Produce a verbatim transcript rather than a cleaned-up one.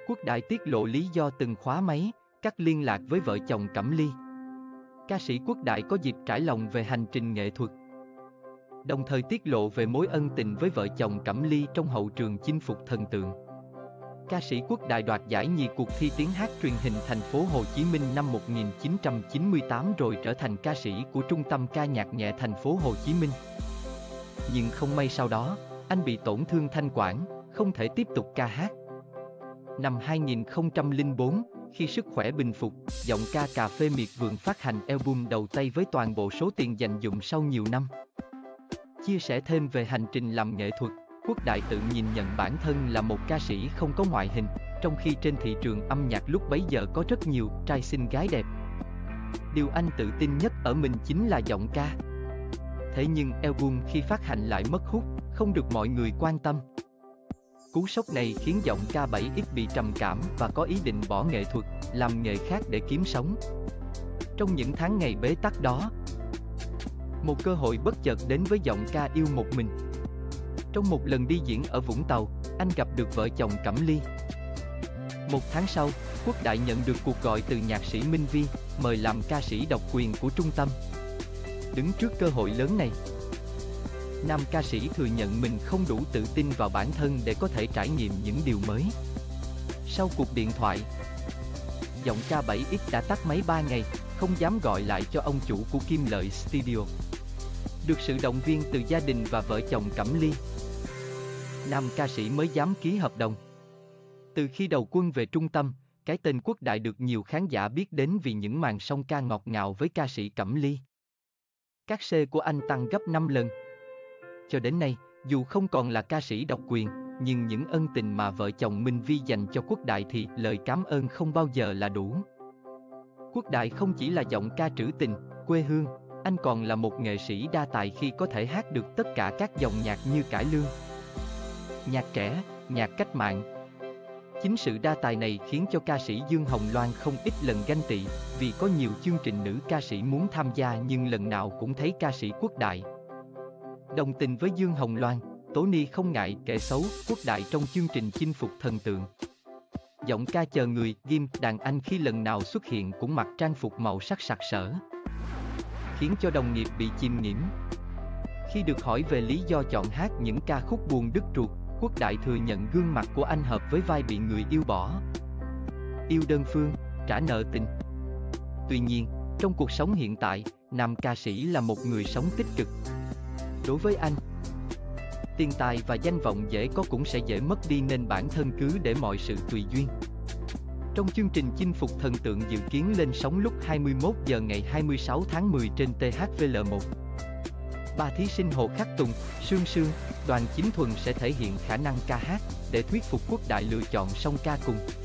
Quốc Đại tiết lộ lý do từng khóa máy, cắt liên lạc với vợ chồng Cẩm Ly. Ca sĩ Quốc Đại có dịp trải lòng về hành trình nghệ thuật, đồng thời tiết lộ về mối ân tình với vợ chồng Cẩm Ly trong hậu trường chinh phục thần tượng. Ca sĩ Quốc Đại đoạt giải nhì cuộc thi tiếng hát truyền hình thành phố Hồ Chí Minh năm một nghìn chín trăm chín mươi tám rồi trở thành ca sĩ của Trung tâm ca nhạc nhẹ thành phố Hồ Chí Minh. Nhưng không may sau đó, anh bị tổn thương thanh quản, không thể tiếp tục ca hát. Năm hai nghìn không trăm lẻ bốn, khi sức khỏe bình phục, giọng ca Cà Phê Miệt Vườn phát hành album đầu tay với toàn bộ số tiền dành dụm sau nhiều năm. Chia sẻ thêm về hành trình làm nghệ thuật, Quốc Đại tự nhìn nhận bản thân là một ca sĩ không có ngoại hình, trong khi trên thị trường âm nhạc lúc bấy giờ có rất nhiều trai xinh gái đẹp. Điều anh tự tin nhất ở mình chính là giọng ca. Thế nhưng album khi phát hành lại mất hút, không được mọi người quan tâm. Cú sốc này khiến giọng ca bảy x bị trầm cảm và có ý định bỏ nghệ thuật, làm nghề khác để kiếm sống. Trong những tháng ngày bế tắc đó, một cơ hội bất chợt đến với giọng ca yêu một mình. Trong một lần đi diễn ở Vũng Tàu, anh gặp được vợ chồng Cẩm Ly. Một tháng sau, Quốc Đại nhận được cuộc gọi từ nhạc sĩ Minh Vi, mời làm ca sĩ độc quyền của trung tâm. Đứng trước cơ hội lớn này, nam ca sĩ thừa nhận mình không đủ tự tin vào bản thân để có thể trải nghiệm những điều mới. Sau cuộc điện thoại, giọng ca bảy x đã tắt máy ba ngày, không dám gọi lại cho ông chủ của Kim Lợi Studio. Được sự động viên từ gia đình và vợ chồng Cẩm Ly, nam ca sĩ mới dám ký hợp đồng. Từ khi đầu quân về trung tâm, cái tên Quốc Đại được nhiều khán giả biết đến vì những màn song ca ngọt ngào với ca sĩ Cẩm Ly. Các C của anh tăng gấp năm lần. Cho đến nay, dù không còn là ca sĩ độc quyền, nhưng những ân tình mà vợ chồng Minh Vi dành cho Quốc Đại thì lời cảm ơn không bao giờ là đủ. Quốc Đại không chỉ là giọng ca trữ tình, quê hương, anh còn là một nghệ sĩ đa tài khi có thể hát được tất cả các dòng nhạc như cải lương, nhạc trẻ, nhạc cách mạng. Chính sự đa tài này khiến cho ca sĩ Dương Hồng Loan không ít lần ganh tị, vì có nhiều chương trình nữ ca sĩ muốn tham gia nhưng lần nào cũng thấy ca sĩ Quốc Đại. Đồng tình với Dương Hồng Loan, Tony không ngại kể xấu Quốc Đại trong chương trình chinh phục thần tượng. Giọng ca chờ người, ghim, đàn anh khi lần nào xuất hiện cũng mặc trang phục màu sắc sặc sỡ, khiến cho đồng nghiệp bị chìm nghiễm. Khi được hỏi về lý do chọn hát những ca khúc buồn đứt ruột, Quốc Đại thừa nhận gương mặt của anh hợp với vai bị người yêu bỏ, yêu đơn phương, trả nợ tình. Tuy nhiên, trong cuộc sống hiện tại, nam ca sĩ là một người sống tích cực. Đối với anh, tiền tài và danh vọng dễ có cũng sẽ dễ mất đi nên bản thân cứ để mọi sự tùy duyên. Trong chương trình chinh phục thần tượng dự kiến lên sóng lúc hai mươi mốt giờ ngày hai mươi sáu tháng mười trên T H V L một. Ba thí sinh Hồ Khắc Tùng, Sương Sương, Đoàn Chính Thuần sẽ thể hiện khả năng ca hát để thuyết phục Quốc Đại lựa chọn song ca cùng.